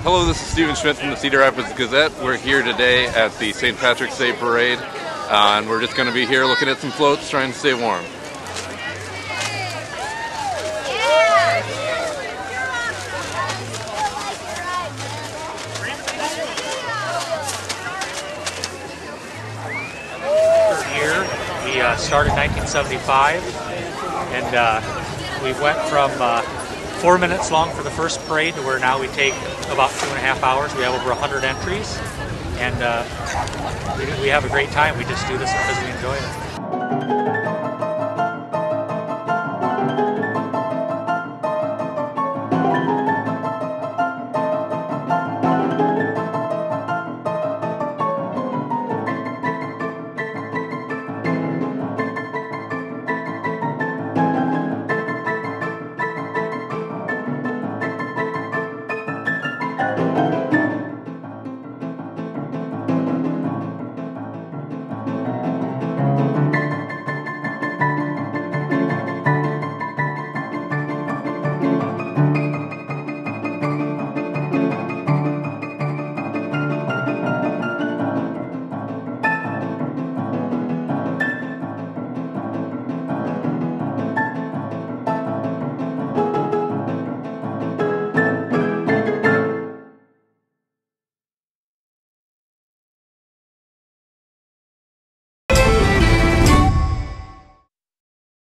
Hello, this is Stephen Schmidt from the Cedar Rapids Gazette. We're here today at the St. Patrick's Day Parade, and we're just going to be here looking at some floats, trying to stay warm. Year. We started in 1975, and we went from 4 minutes long for the first parade to where now we take about 2.5 hours. We have over 100 entries, and we have a great time. We just do this because we enjoy it.